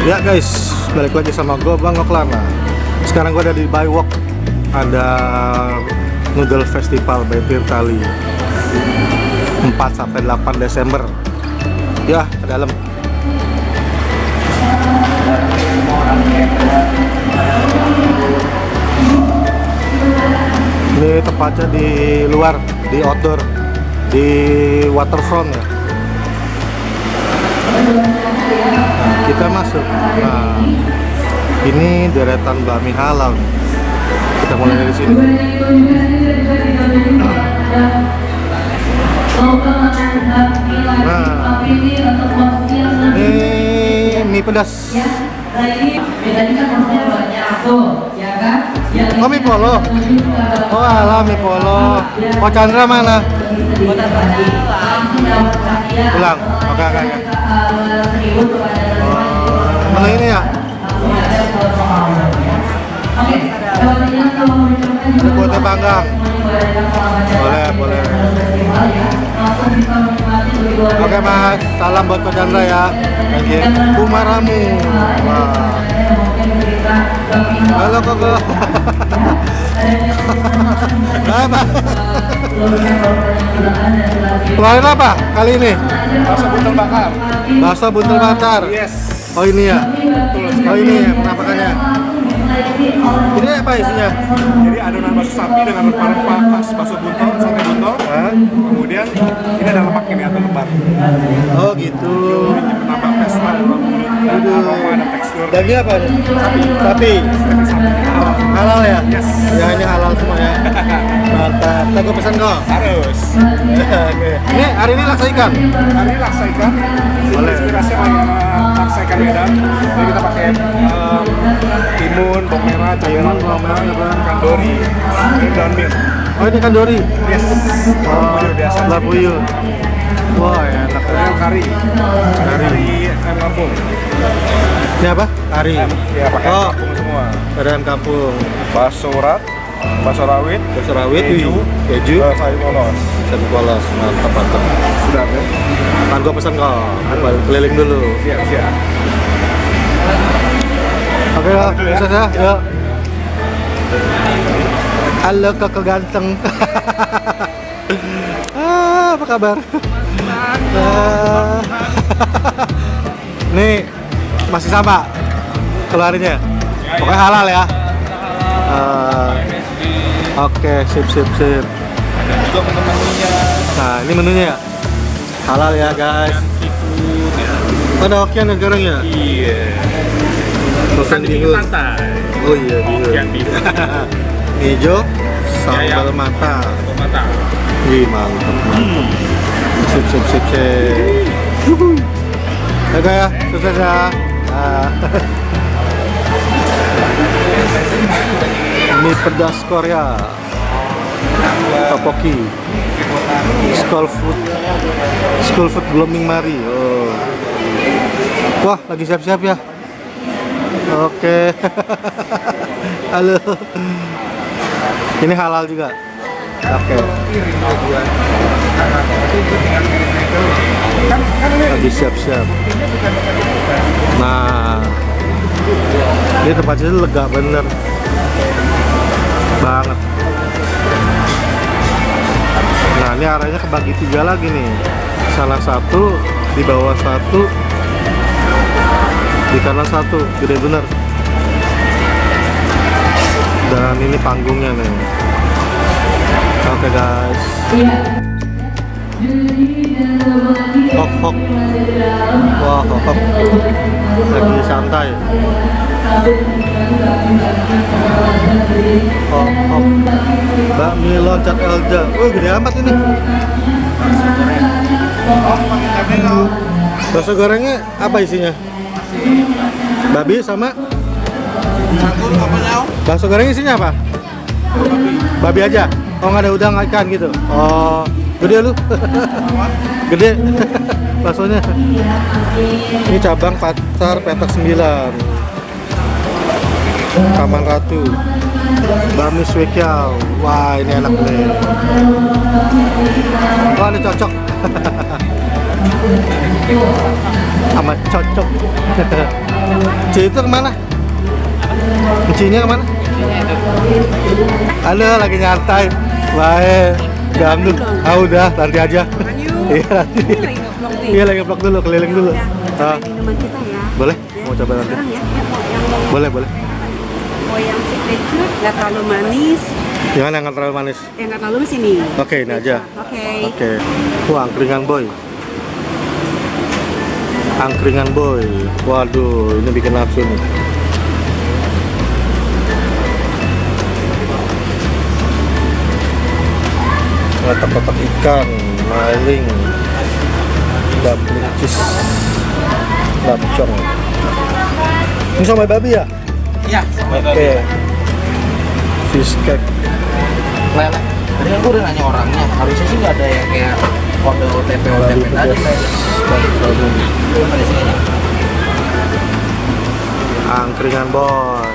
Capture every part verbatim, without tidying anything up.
Ya guys, balik lagi sama gue Bang Oklana. Sekarang gue ada di Bywalk. Ada Noodle Festival by Tirtali empat sampai delapan Desember. Ya, ke dalam. Ini tempatnya di luar, di outdoor, di waterfront ya. Nah, kita masuk. Nah, ini deretan bakmi halal. Kita mulai dari sini. Nah, ini mie pedas. Oh, mie polo. Oh, alah mie polo. Oh, Chandra mana? Pulang. Oke, oke, oke. Oh, mana ini ya? Ada kue panggang. Boleh, boleh. Oke Mas, salam buat Pak Chandra ya. Thank you. Kumaramu. Wah. Halo Koko. Apa? Keluarin apa kali ini? Bakso buntel bakar. Bakso buntel bakar. Yes. Oh ini ya. Oh ini ya penampakannya. Ini apa isinya? Jadi adonan bakso sapi dengan rempah-rempah khas bakso buntel, sate buntel. Hah? Kemudian ini ada lemaknya nih atau lemak. Oh gitu. Penambah pesta, aroma dan tekstur. Daging apa nih? Sapi. Sapi. Sapi sapi. Oh, halal ya? Yes. Ya ini halal semua ya. Mantap. Kita gue pesan kok. Harus. Oke. Ini hari ini laksa ikan. Hari ini laksa ikan. Boleh. Inspirasi oleh laksa ikan Medan. Jadi kita pakai um, timun, bawang merah, cabai rawit, bawang merah, kandori, ini daun mint. Oh ini kandori. Yes. Oh, Bawang biasa. labuyu. Wah enak. Kemudian kari. Kari ayam kampung. Ini apa? Kari. Ya pakai Oh. ayam kampung semua. Ayam kampung. Bakso urat, bakso rawit, Bakso rawit, keju, keju, uh, sayur polos. sapi polos. Mantap mantap. Sudah ya? Kan gua pesan kok. Aku keliling dulu. Siap siap. Oke ya, bisa ya. Yuk. Halo kakak ganteng. Ah, apa kabar? Ah. Nih masih sama keluarinnya. Pokoknya halal ya. Uh, Oke, sip sip sip. Ada juga menu-menunya. Nah, ini menunya ya. Halal ya, guys. Seafood ya. Ada hokian ya sekarang ya? Iya. Hokian Di bihun. pantai. Oh iya, bihun. Hokian bihun. Hijau, sambal Ya, ya. mata. Sambal mata. Wih, mantap, mantap. Sip, sip, sip, sip. Yuhuy. Oke ya, sukses ya. Nah. Mie pedas Korea. Tteokbokki. School food. School food blooming Mari. Oh. Wah, lagi siap-siap ya. Oke. Halo. Ini halal juga. Oke. Lagi siap-siap. Nah, ini tempatnya lega bener banget. Nah, ini arahnya kebagi tiga lagi nih. Salah satu, di bawah satu, di kanan satu, gede bener. Dan ini panggungnya nih. Oke guys. Hok hok. Wah hok hok. Lagi santai. Hok hok. Bakmi loncat Elja. Oh gede amat ini. Bakso gorengnya apa isinya? Babi sama? Bakso goreng isinya apa? Babi aja? Oh nggak ada udang ikan gitu? Oh gede lu? Gede baksonya. Ini cabang pasar Petak sembilan, Taman Ratu. Bakmi Swekyao. Wah ini enak nih. Wah ini cocok sama cocok. Ci itu kemana? Cinya kemana? Halo, lagi nyantai. Baik, ganggu. Ah udah, nanti aja. Iya nanti. Iya lagi vlog dulu, keliling dulu. Coba minuman kita ya. Boleh? Ya. Mau coba nanti? Sekarang ya, ya mau yang mau, Boleh, boleh. mau yang signature, nggak terlalu manis. Gimana yang nggak terlalu manis? Yang nggak terlalu manis ini. Oke, ini aja. Oke. Oke. Wah, angkringan boy. Angkringan boy. Waduh, ini bikin nafsu nih. Kotak-kotak ikan, maling, dumpling cheese, lapcong. Ini sama babi ya? Iya, Oke. Fish cake. Lele. Tadi kan gue udah nanya orangnya, harusnya sih nggak ada yang kayak kode O T P O T P tadi. Angkringan boy.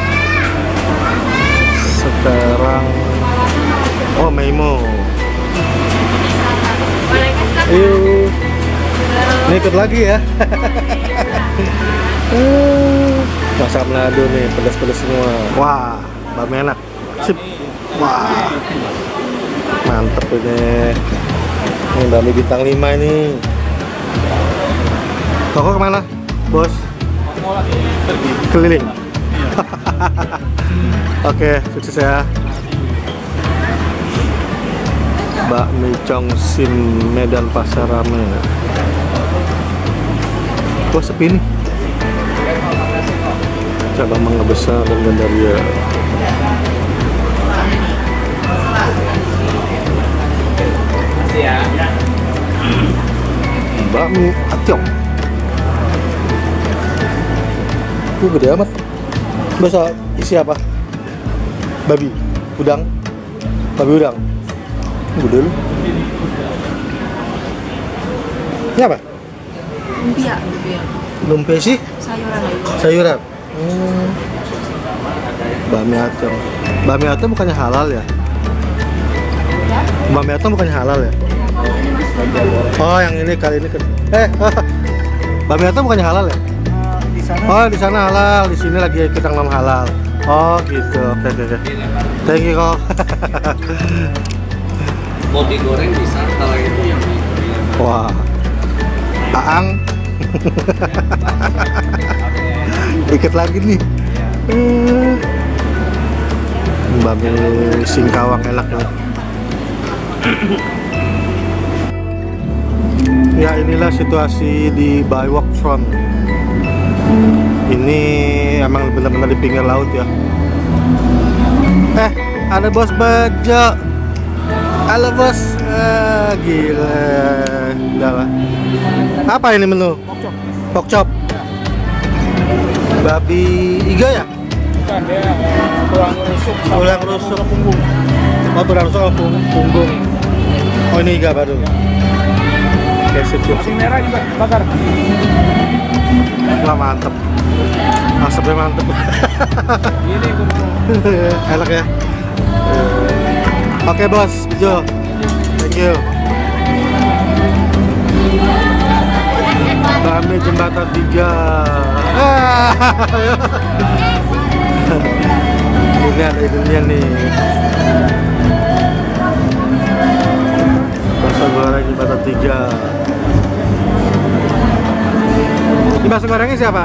Sekarang oh Meimo. Ayo. Ini ikut lagi ya. Masak Manado nih, pedas-pedas semua. Wah, bakmi enak. Sip. Wah. Mantep ini. Ini bakmi bintang lima ini. Toko kemana, bos? Keliling. Oke, sukses ya. Bakmi Chongsim Medan Pasar Rame. Wah sepi nih. Cabang Mangga Besar dan Gandaria. Bakmi Atyong. Itu gede amat. Biasa isi apa? Babi, udang, babi udang. Gede lu. Ini apa? Lumpia. Lumpia sih? Sayuran. Sayuran. Hmm. Bakmi Atyong. Bakmi Atyong bukannya halal ya? Bakmi Atyong bukannya halal ya? Oh, yang ini kali ini kan. Eh, bakmi Atyong bukannya halal ya? Di sana. Oh, di sana halal, di sini lagi kita ngomong halal. Oh, gitu. Oke, oke, oke. Thank you kok. Mau digoreng bisa, kalau itu yang Wah, Aang. Dikit lagi nih. Hmm. Bakmi Singkawang enak nih. Ya inilah situasi di Baywalk Front. Ini emang benar-benar di pinggir laut ya. Eh, ada bos bejo. Halo bos. Ah, gila. Udah lah. Apa ini menu? pokcok. Pokcop. Babi iga ya? Bukan, dia tulang rusuk sama Tulang rusuk. punggung. Oh, tulang rusuk sama pung- punggung. Oh, ini iga baru. Oke, sip, sip, Nasi sip. merah juga bakar. Wah, mantep. Asapnya mantep. Ini gue Enak ya. Oke bos, Jo. Thank you. Bakmi Jembatan tiga. Ah, ini ada idenya nih. Bakso goreng Jembatan tiga. Ini bakso gorengnya siapa?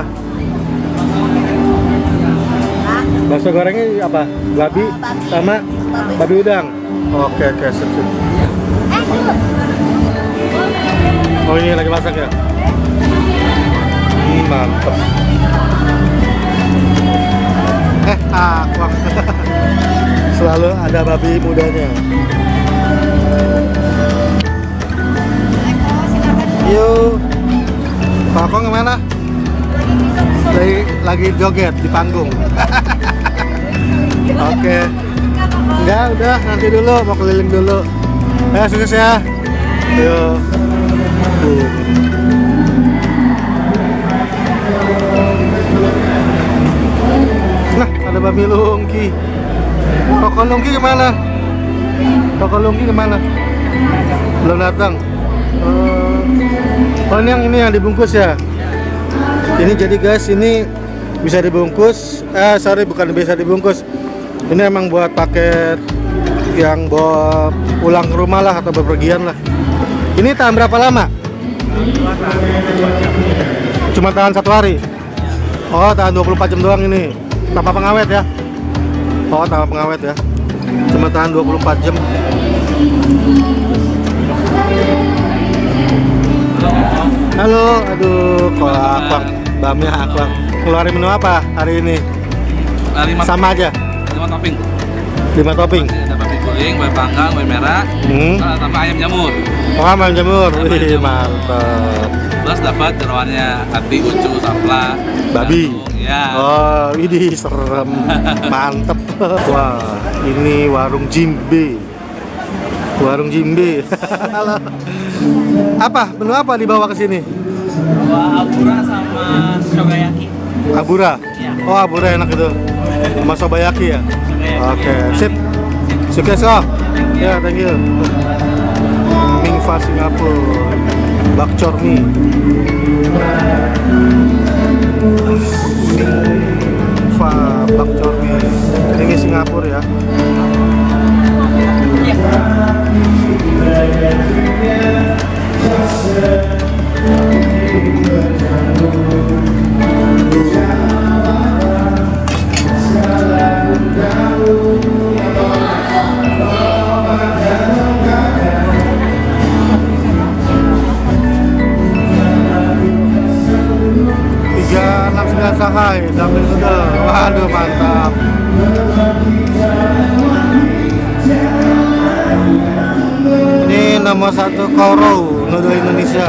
Bakso gorengnya apa? Babi sama babi udang. Oke oke sip sip. Oh ini lagi masak ya? Hmm, mantep. Eh aqua. Selalu ada babi mudanya. Yuk. Pakong kemana? Lagi, lagi joget di panggung. Oke. Enggak, udah nanti dulu mau keliling dulu. Ayo sukses ya. Yuk. Tuh. Nah, ada babi lungki. Toko lungki kemana? Toko lungki kemana? Belum datang. Oh, oh ini yang ini yang dibungkus ya? Ini jadi guys, ini bisa dibungkus. Eh sorry, bukan bisa dibungkus. Ini emang buat paket yang bawa pulang ke rumah lah atau bepergian lah. Ini tahan berapa lama? Cuma tahan satu hari. Oh, tahan dua puluh empat jam doang ini. Tanpa pengawet ya. Oh, tanpa pengawet ya. Cuma tahan dua puluh empat jam. Halo, aduh, kok aqua, bamnya aqua. Keluarin menu apa hari ini? lima, Sama aja. lima topping. lima topping. Ada babi guling, babi panggang, babi merah, Hmm. tambah ayam jamur. Oh, ayam jamur. Wih, mantap. Plus dapat jeroannya hati, ucu, sapla, Babi. jantung, ya. Oh, ini serem. Mantep. Wah, ini warung Jimbe. Warung Jimbe. Halo. Apa? Menu apa dibawa ke sini? Bawa abura sama shogayaki. Abura. Iya. Oh, abura enak itu. Sama sobayaki ya. Oke, sip. Sukses kok. Ya, thank you. Mingfa Singapura. Bakcor mie. Mingfa bakcor mie. Ini Singapura ya. tiga enam sembilan Shanghai, double noodle. Waduh, mantap. Ini nomor satu Koro noodle Indonesia.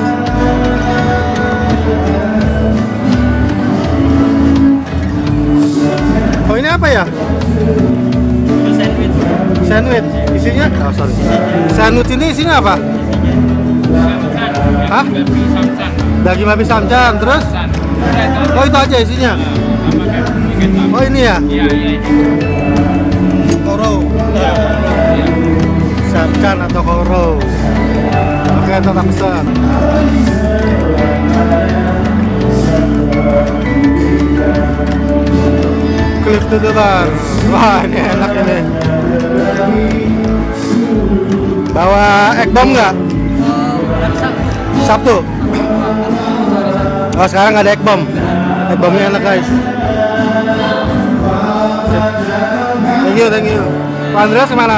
Oh, ini apa ya? Sandwich. Sandwich. Isinya? Oh, sorry. Sandwich ini isinya apa? Hah? Daging babi samcan. Terus? Oh, itu aja isinya. Oh, ini ya? Koro. Samcan atau koro. Oke, tetap pesan. Klip dulu bang. Wah, ini enak ini. Bawa egg bomb nggak? Sabtu. Oh, sekarang nggak ada egg bomb. Egg bombnya enak guys. Thank you, thank you. Pak Andreas kemana?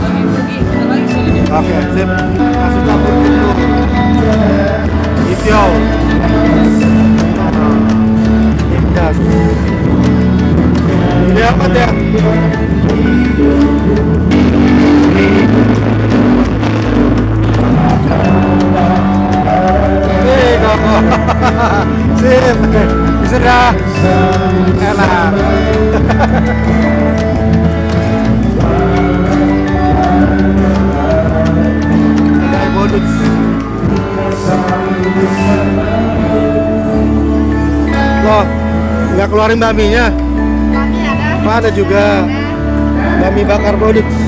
Oke, sip. Kasih campur dulu. Hijau. Ikas. Ini apa ya? Nih, koko. Sip. Sudah. Enak. Ada bonus. Loh, nggak keluarin baminya? Kami ada Oh, ada juga bami bakar bodit. eh,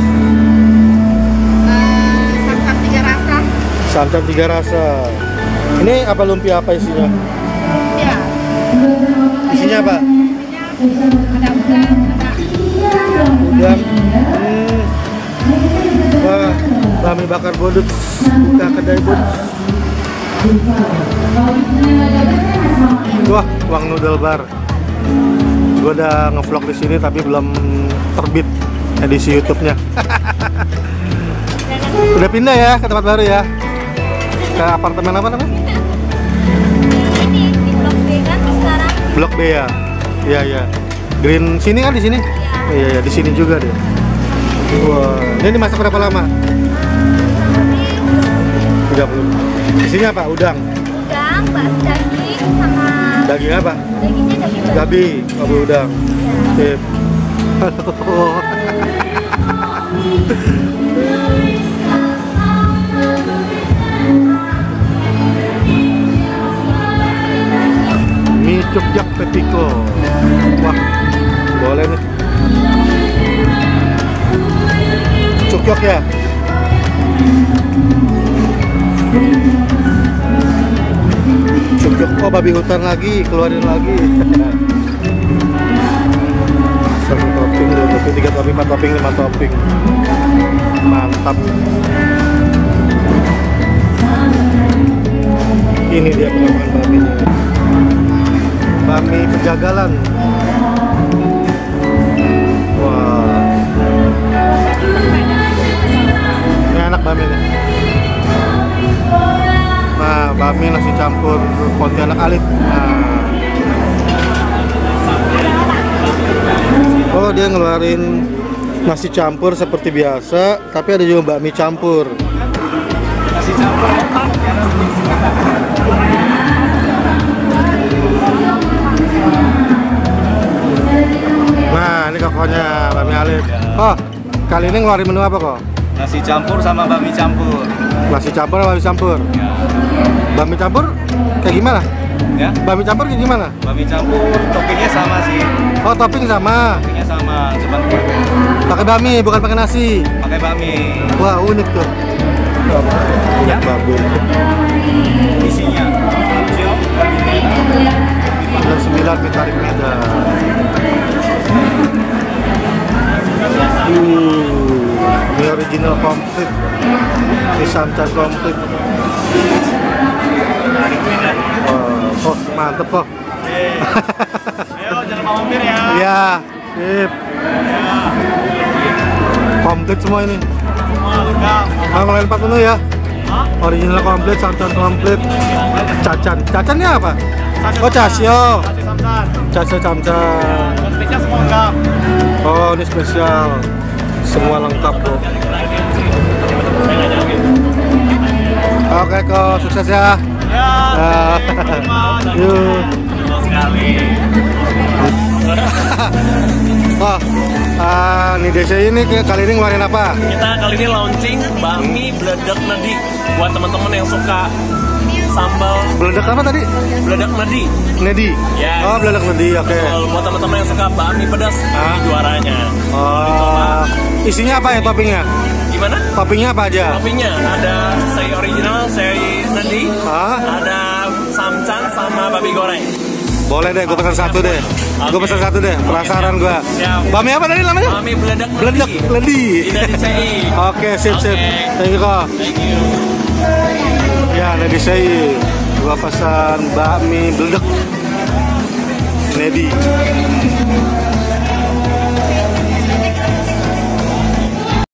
samsak tiga rasa. Santan tiga rasa. Ini apa lumpia apa isinya? Ya. Isinya apa? Ada udang, ada Udang. Hmm. Wah, bami bakar bodit. Buka kedai bodit. Wah, uang noodle bar. Gue udah ngevlog di sini tapi belum terbit edisi YouTube-nya. Udah pindah ya ke tempat baru ya? Ke apartemen apa namanya? Ini di Blok B kan sekarang. Blok B ya. Iya iya. Green sini kan di sini? Iya iya, di sini juga deh. Wah, ini dimasak berapa lama? tiga puluh. Isinya apa? Udang. Udang, bakso daging sama Daging apa? dagingnya daging Gabi, abu udang. Sip. Mie cukyak petiko. Wah, boleh nih. Cukyak ya. Cukyak op. babi hutan lagi, keluarin lagi. Satu topping, dua topping, tiga topping, empat topping, lima topping. Mantap. Ini dia penamaan baminya. Bami Penjagalan. Wah. Ini enak bami nih. Nah, bami nasi campur Pontianak Alit. Nah. Oh, dia ngeluarin nasi campur seperti biasa, tapi ada juga bakmi campur. Nasi campur otak. Nah, ini kokonya bakmi Alit. Oh, kali ini ngeluarin menu apa kok? Nasi campur sama bakmi campur. Nasi campur sama bakmi campur. Bakmi campur kayak gimana? Ya. Bakmi campur kayak gimana? Bakmi campur toppingnya sama sih. Oh, topping sama. Toppingnya sama, cuma Pakai bakmi, bukan pakai nasi. pakai bakmi. Wah, unik tuh. Ya. Bagus. Isinya hijau, Jam sembilan di Tarik Medan. Uh, ini original komplit. Ini santan komplit. Oh, oh, mantep kok. Ayo jangan mampir ya. Iya, sip. Komplit semua ini. Semua lengkap. Ah, ngelain empat menu ya. Original komplit, santan komplit. Cacan. Cacannya apa? Oh, casio. Nasi samsan. Casio camcan. Spesial semua lengkap. Oh, ini spesial. Semua lengkap, Bro. Oke, kok sukses ya. Ya. Ah, yuk. Sekali. Oh, ah, nih desa ini ke- kali ini ngeluarin apa? Kita kali ini launching bakmi bledek nedi buat teman-teman yang suka sambal Beledak apa tadi? bledek nedi. Nedi. Yes. Oh, beledak nedi, oke. Kalau buat teman-teman yang suka bakmi pedas, Ah. ini juaranya. Oh, isinya apa ya toppingnya? Gimana? Toppingnya apa aja? Toppingnya ada sei original, sei nedi, Ah, ada samcan sama babi goreng. boleh deh, gue pesan satu deh. Gue pesan satu deh, penasaran gue. Siap. Bami apa tadi namanya? Bakmi bledek Beledak nedi. nedi. Tidak di C I. Oke, sip sip. Oke. Thank you kok. Thank you. Ya, Nedi Sei. Gua pesan bakmi bledek Nedi.